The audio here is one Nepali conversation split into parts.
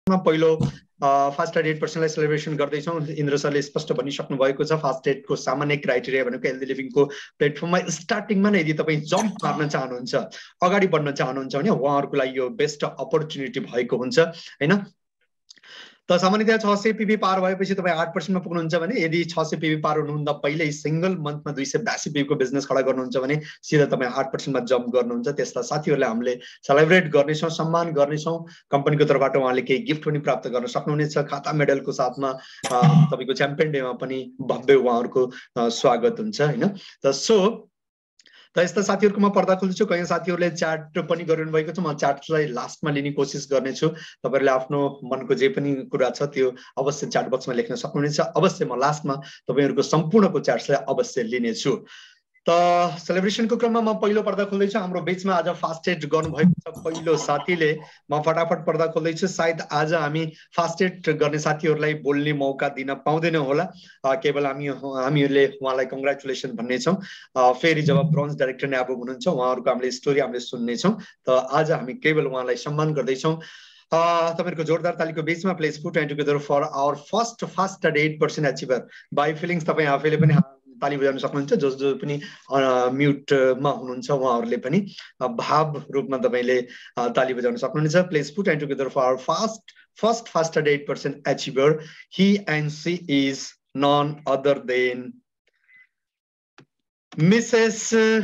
पहिलो फास्ट एड 8% लाई सेलिब्रेसन गर्दैछौँ। इन्द्र सरले स्पष्ट भनिसक्नु भएको छ फास्ट एडको सामान्य क्राइटेरिया भनेको हेल्दी लिभिङको प्लेटफर्ममा स्टार्टिङमा नै यदि तपाईँ जम्प मार्न चाहनुहुन्छ, अगाडि बढ्न चाहनुहुन्छ भने उहाँहरूको लागि यो बेस्ट अपर्च्युनिटी भएको हुन्छ हैन। त सामान्यतया 600 पीबी पार भएपछि तपाईँ 8% मा पुग्नुहुन्छ भने, यदि 600 पीबी पार हुनुभन्दा पहिल्यै सिंगल मन्थमा 282 पीबी को बिजनेस खडा गर्नुहुन्छ भने सिधा तपाईँ 8% मा जम्प गर्नुहुन्छ। त्यस्ता साथीहरूलाई हामीले सेलिब्रेट गर्नेछौँ, सम्मान गर्नेछौँ। कम्पनीको तर्फबाट उहाँले केही गिफ्ट पनि प्राप्त गर्न सक्नुहुनेछ। खाता मेडलको साथमा तपाईको च्याम्पियन डेमा पनि भव्य उहाँहरूको स्वागत हुन्छ हैन। त यस्ता साथीहरुको म पर्दा खोल्छु। कयौं साथीहरुले च्याट पनि गरिरहनु भएको छ, म च्याटलाई लास्टमा लिने कोसिस गर्नेछु। तपाईहरुले आफ्नो मनको जे पनि कुरा छ त्यो अवश्य च्याट बक्समा लेख्न सक्नुहुनेछ। अवश्य म लास्टमा तपाईहरुको सम्पूर्णको च्याट्सलाई अवश्य लिनेछु। त सेलिब्रेसनको क्रममा म पहिलो पर्दा खोल्दैछु। हाम्रो बीचमा आज फास्ट एड गर्नुभएको छ पहिलो साथीले। म फटाफट पर्दा खोल्दैछु। सायद आज हामी फास्ट एड गर्ने साथीहरुलाई बोल्ने मौका दिन पाउँदैनौँ होला। केवल हामीहरूले उहाँलाई कंग्रेचुलेसन भन्ने छौं। फेरि जब ब्रोन्ज डाइरेक्टर न्याबो हुनुहुन्छ उहाँहरुको हामीले स्टोरी हामीले सुन्ने छौं। त आज हामी केवल उहाँलाई सम्मान गर्दै छौं। तपाईहरुको जोरदार तालीको बीचमा please put and together for our first fast aid 8% achiever by फिलिङ्स। तपाई आफैले पनि ताली बजाउन सक्नुहुन्छ। जो पनि म्युटमा हुनुहुन्छ उहाँहरुले पनि भाव रूपमा तपाईले ताली बजाउन सक्नुहुनेछ। Please put and together for our first fast aid 8% achiever. He and she is none other than Mrs.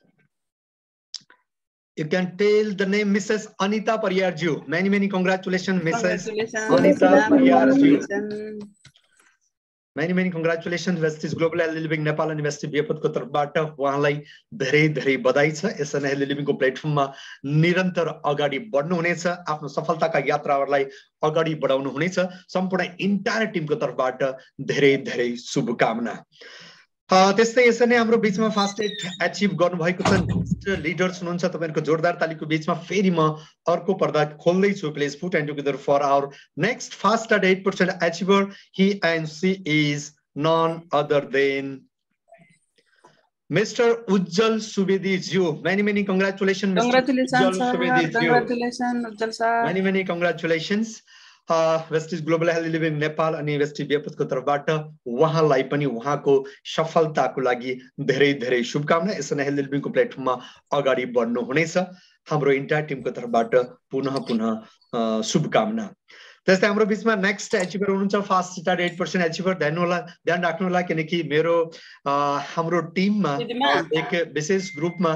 You can tell the name Mrs. Anita Pariyarju. Many congratulations, Mrs. Anita Pariyarju. Many congratulations. Vestige Global Healthy Living Nepal and Vestige Jaypथ को तर्फबाट उहाँलाई धेरै बधाई छ। यसरी हेल्दी लिभिङको प्लेटफर्ममा निरन्तर अगाडि बढ्नु हुनेछ। आफ्नो सफलताका यात्राहरूलाई अगाडि बढाउनु हुनेछ। सम्पूर्ण इन्टायर टिमको तर्फबाट धेरै शुभकामना। त्यस्तै यसरी नै हाम्रो बीचमा फास्ट एड अचिभ गर्नुभएको छ नेक्स्ट लिडर्स हुनुहुन्छ। तपाईहरुको जोरदार तालीको बीचमा फेरि म अर्को पर्दा खोल्दै छु। Please put and together for our next fast aid 8% achiever. He and she is none other than mister Ujjwal Subedi ji. Many congratulation Congratulations Ujjwal sir. Many congratulations. Vestige global healthy living Nepal अनि वेस्टिज जयपथको तर्फबाट उहाँलाई पनि उहाँको सफलताको लागि धेरै शुभकामना। यसरी हेल्दी लिभिङको प्लेटफर्ममा अगाडि बढ्नु हुनेछ। हाम्रो इन्टायर टिमको तर्फबाट पुनः शुभकामना। त्यस्तै हाम्रो बीचमा नेक्स्ट अचिभर हुनुहुन्छ फास्ट स्टार 8% अचिभर। ध्यान राख्नु होला किनकि मेरो हाम्रो टिममा एक विशेष ग्रुपमा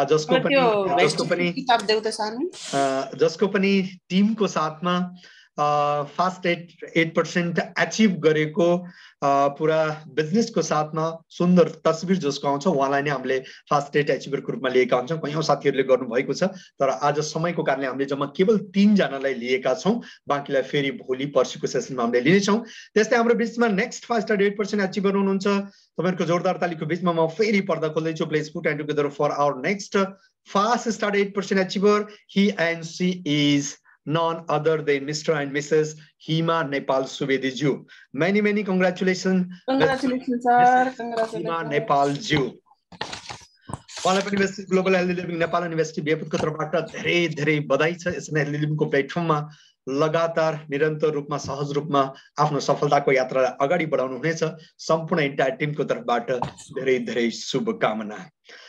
जसको पनि टिमको साथमा फास्ट 8% अचिभ गरेको पुरा बिजनेसको साथमा सुन्दर तस्बिर जसको आउँछ उहाँलाई नै हामीले फास्ट एड अचिभरको रूपमा लिएका हुन्छौं। कयौं साथीहरुले गर्नु भएको छ तर आज समयको कारणले हामीले जम्मा केवल 3 जनालाई लिएका छौं। बाँकीलाई फेरि भोलि पर्सिको सेसनमा हामीले लिने छौं। त्यस्तै हाम्रो बीचमा नेक्स्ट फास्ट एड 8% अचिभर हुनुहुन्छ। तपाईहरुको जोरदार तालीको बीचमा म फेरि पर्दा खोल्दै छु। Please put and together for our next fast star 8% achiever. He and she is none other than Mr. and Mrs. Hima Nepal Subedi Ju. Many congratulations. Congratulations sir. Hima Nepal Ju. उहाँलाई पनि Vestige global healthy living Nepal अनि वेस्टिज जयपथको तर्फबाट धेरै बधाई छ। यसरी हेल्दी लिभिङको प्लेटफर्ममा लगातार निरन्तर रूपमा सहज रूपमा आफ्नो सफलताको यात्रालाई अगाडि बढाउनु हुनेछ। सम्पूर्ण इन्टायर टिमको तर्फबाट धेरै शुभकामना।